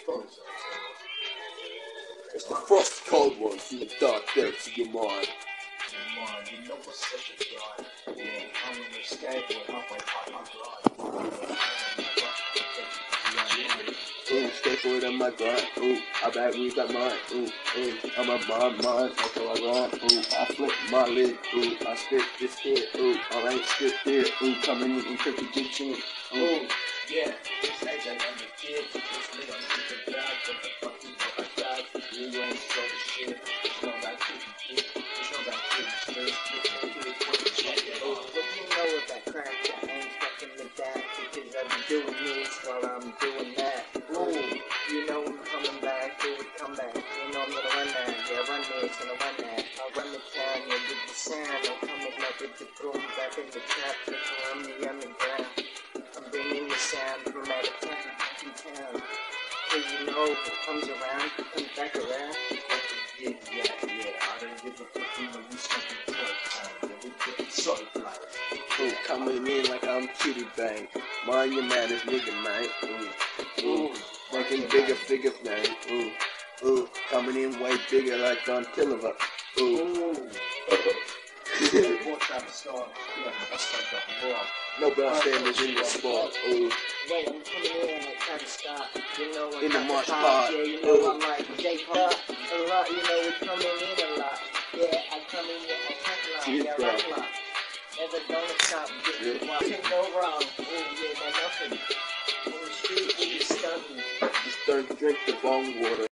It's the frost cold ones in the dark depths of your mind. You know what's such a drive. Yeah, I'm on the skateboard, halfway past my drive. Ooh, skateboard on my grind. Ooh, I back weed like mine. Ooh, I'm a mine. That's how I rhyme. Ooh, I flip my lid. Ooh, I spit this here. Ooh, I ain't spit there. Ooh, coming in and take a good chin. Ooh, yeah, this AJ on the kid. This nigga on the bag. What the fuck you know I got? You ain't so shit. It's not about kicking shit. It's not about kicking shit. What do you know about crack? I ain't fucking with that because I've been doing this while I'm doing that. Ooh, you know I'm coming back, do it, come back. You know I'm gonna run that, yeah, run this and I run that. I'll run the town, yeah, with the sound. I'll come with my big boom back in the trap, I'm the underground. I'm bringing the sound from out of town, in town. Cause you know, if it comes around, it comes back around. Yeah, I don't give a fuck, you know, you something to work on. Yeah, we get so like. Ooh, coming in like I'm kitty bang. Mind your manners, nigga, man. Ooh, making bigger figure bang. Ooh, coming in way bigger like Don Tillova. Ooh. No bystanders in the spot. Ooh. Wait, I'm coming in and I try to stop. You know, I'm In the march pod. pod. Yeah, you know, I'm like J-Pop a lot. You know, we're coming in a lot. Yeah, I come in with a cut line. Yeah, rock line. Never gonna stop. Can't go wrong. Ooh, yeah, that's nothing. On the street, we just stunting. Just don't drink the bong water.